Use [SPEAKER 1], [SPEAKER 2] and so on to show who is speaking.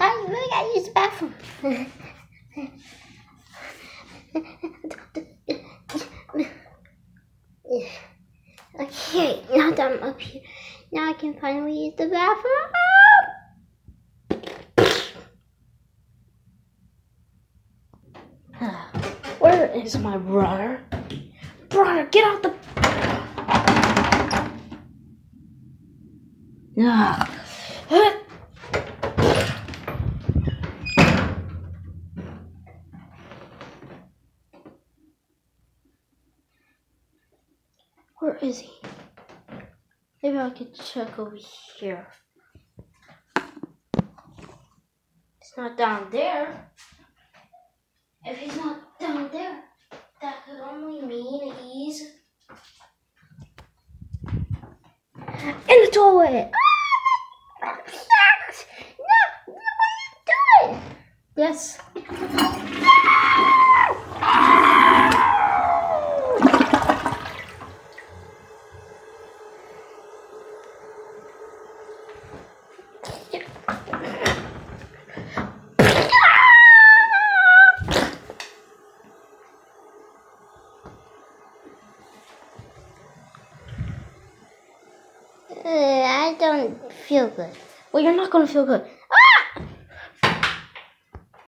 [SPEAKER 1] I gotta use the bathroom. Okay, now that I'm up here, now I can finally use the bathroom. Where is my brother? Brother, get out the... Where is he? Maybe I could check over here. It's not down there. If he's not down there, that could only mean he's in the toilet. No, what are you doing? Yes. I don't feel good. Well, you're not going to feel good.